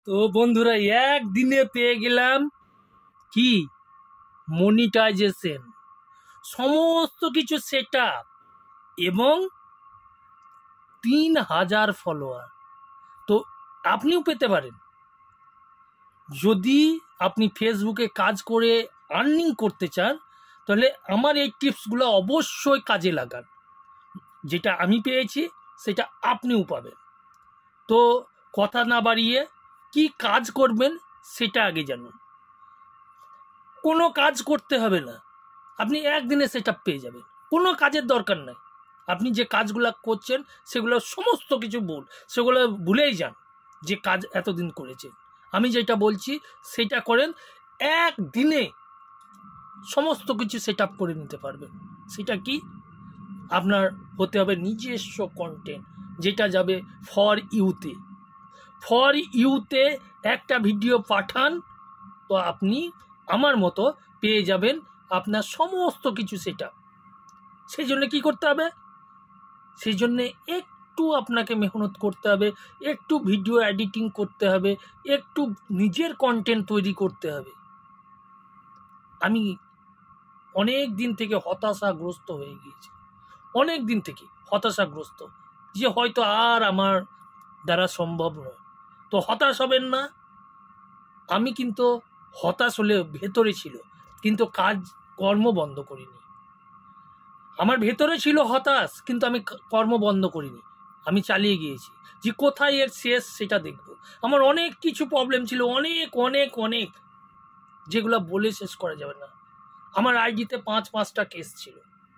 তো বন্ধুরা একদিনে পেয়ে গেলাম কি মনিটাইজেশন, সমস্ত কিছু সেটআপ এবং 3000 ফলোয়ার। তো আপনিও পেতে পারেন যদি আপনি ফেসবুকে কাজ করে আর্নিং করতে চান, তাহলে আমার এই টিপসগুলো অবশ্যই কাজে লাগান। যেটা আমি পেয়েছি সেটা আপনিও পাবেন। তো কথা না বাড়িয়ে কি কাজ করবেন সেটা আগে জানুন। কোনো কাজ করতে হবে না, আপনি একদিনে সেটআপ পেয়ে যাবেন। কোনো কাজের দরকার নাই। আপনি যে কাজগুলো করছেন সেগুলো সমস্ত কিছু ভুল, সেগুলো ভুলেই যান যে কাজ এতদিন করেছেন। আমি যেটা বলছি সেটা করেন, একদিনে সমস্ত কিছু সেটআপ করে নিতে পারবেন। সেটা কি, আপনার হতে হবে নিজস্ব কন্টেন্ট, যেটা যাবে ফর ইউতে। ফর ইউতে একটা ভিডিও পাঠান, তো আপনি আমার মতো পেয়ে যাবেন আপনার সমস্ত কিছু সেটআপ। সেই জন্য কী করতে হবে, সেই জন্যে একটু আপনাকে মেহনত করতে হবে, একটু ভিডিও এডিটিং করতে হবে, একটু নিজের কন্টেন্ট তৈরি করতে হবে। আমি অনেক দিন থেকে হতাশাগ্রস্ত হয়ে গিয়েছি, অনেক দিন থেকে হতাশাগ্রস্ত, যে হয়তো আর আমার দ্বারা সম্ভব নয়। তো হতাশ হবেন না। আমি কিন্তু হতাশ হলে ভেতরে ছিল, কিন্তু কর্ম বন্ধ করিনি। আমার ভেতরে ছিল হতাশ, কিন্তু আমি কর্ম বন্ধ করিনি, আমি চালিয়ে গিয়েছি। যে কোথায় এর শেষ সেটা দেখব। আমার অনেক কিছু প্রবলেম ছিল, অনেক অনেক অনেক, যেগুলো বলে শেষ করা যাবে না। আমার আইডিতে 5-5টা কেস ছিল,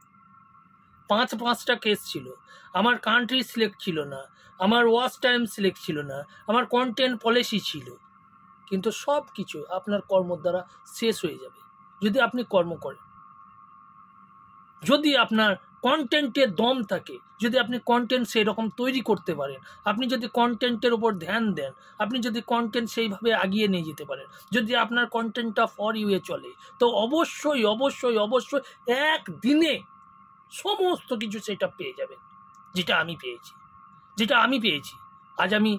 5-5টা কেস ছিল। আমার কান্ট্রি সিলেক্ট ছিল না, আমার ওয়াচ টাইম সিলেক্ট ছিল না, আমার কন্টেন্ট পলিসি ছিল। কিন্তু সব কিছু আপনার কর্মর দ্বারা শেষ হয়ে যাবে যদি আপনি কর্ম করেন, যদি আপনার কন্টেন্টের দম থাকে, যদি আপনি কন্টেন্ট সেই রকম তৈরি করতে পারেন, আপনি যদি কন্টেন্টের উপর ধ্যান দেন, আপনি যদি কন্টেন্ট সেইভাবে আগিয়ে নিয়ে যেতে পারেন, যদি আপনার কন্টেন্টটা ফর ইউয়ে চলে, তো অবশ্যই অবশ্যই অবশ্যই একদিনে সমস্ত কিছু সেটা পেয়ে যাবেন। যেটা আমি পেয়েছি, যেটা আমি পেয়েছি আজ আমি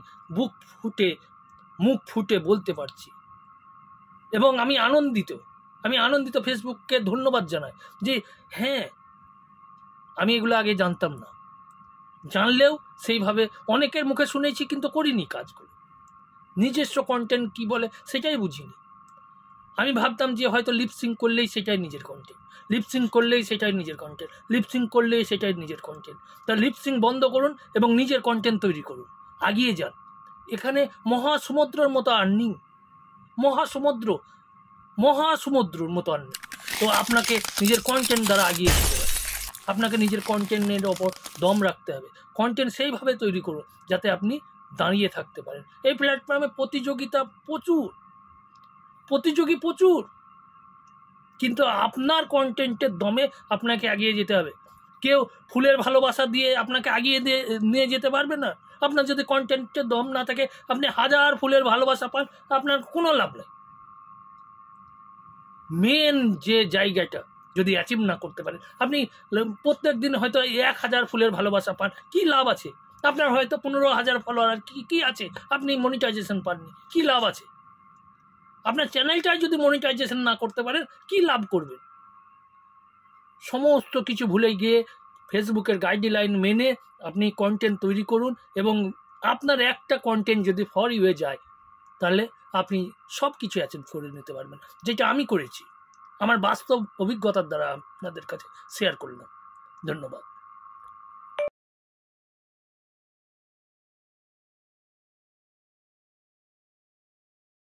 মুখ ফুটে বলতে পারছি, এবং আমি আনন্দিত। ফেসবুককে ধন্যবাদ জানাই যে হ্যাঁ, আমি এগুলো আগে জানতাম না, জানলেও সেইভাবে অনেকের মুখে শুনেছি কিন্তু করিনি কাজগুলো। নিজস্ব কন্টেন্ট কি বলে সেটাই বুঝিনি। আমি ভাবতাম যে হয়তো লিপসিং করলেই সেটাই নিজের কন্টেন্ট, লিপসিং করলেই সেটাই নিজের কন্টেন্ট, লিপসিং করলেই সেটাই নিজের কন্টেন্ট। তা লিপসিং বন্ধ করুন এবং নিজের কন্টেন্ট তৈরি করুন, আগিয়ে যান। এখানে মহাসমুদ্রের মতো আর্নিং, মহাসমুদ্রর মতো আর্নিং। তো আপনাকে নিজের কন্টেন্ট দ্বারা আগিয়ে যেতে হবে, আপনাকে নিজের কন্টেন্টের ওপর দম রাখতে হবে। কন্টেন্ট সেইভাবে তৈরি করুন যাতে আপনি দাঁড়িয়ে থাকতে পারেন। এই প্ল্যাটফর্মে প্রতিযোগী প্রচুর, কিন্তু আপনার কন্টেন্টের দমে আপনাকে এগিয়ে যেতে হবে। কেউ ফুলের ভালোবাসা দিয়ে আপনাকে আগিয়ে নিয়ে যেতে পারবে না। আপনার যদি কন্টেন্টের দম না থাকে, আপনি 1000 ফুলের ভালোবাসা পান, আপনার কোনো লাভ নেই। মেন যে জায়গাটা যদি অ্যাচিভ না করতে পারেন, আপনি প্রত্যেক দিন হয়তো 1000 ফুলের ভালোবাসা পান, কি লাভ আছে? আপনার হয়তো 15,000 ফলোয়ার, কি আছে? আপনি মনিটাইজেশন পাননি, কি লাভ আছে? আপনার চ্যানেলটাই যদি মনিটাইজেশন না করতে পারেন, কি লাভ করবেন? সমস্ত কিছু ভুলে গিয়ে ফেসবুকের গাইডলাইন মেনে আপনি কন্টেন্ট তৈরি করুন, এবং আপনার একটা কন্টেন্ট যদি ফর ইউয়ে যায়, তাহলে আপনি সব কিছু অ্যাচিভ করে নিতে পারবেন, যেটা আমি করেছি। আমার বাস্তব অভিজ্ঞতার দ্বারা আপনাদের কাছে শেয়ার করলাম। ধন্যবাদ।